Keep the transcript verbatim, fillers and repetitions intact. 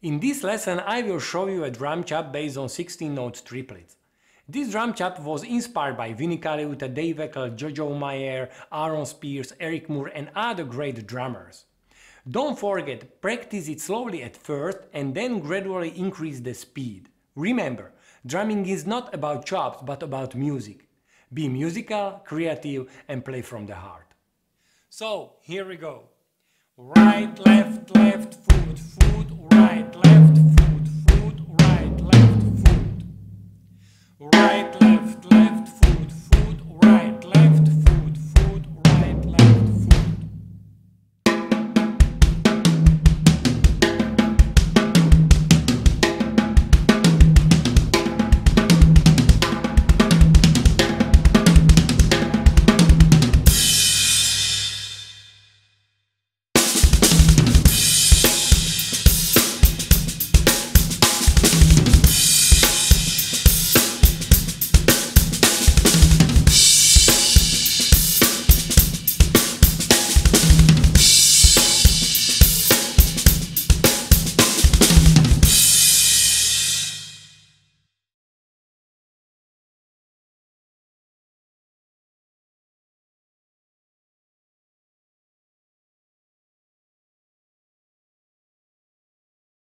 In this lesson I will show you a drum chop based on sixteen note triplets. This drum chop was inspired by Vinnie Colaiuta, Dave Eckel, Jojo Mayer, Aaron Spears, Eric Moore and other great drummers. Don't forget, practice it slowly at first and then gradually increase the speed. Remember, drumming is not about chops but about music. Be musical, creative and play from the heart. So, here we go. Right, left, left, foot,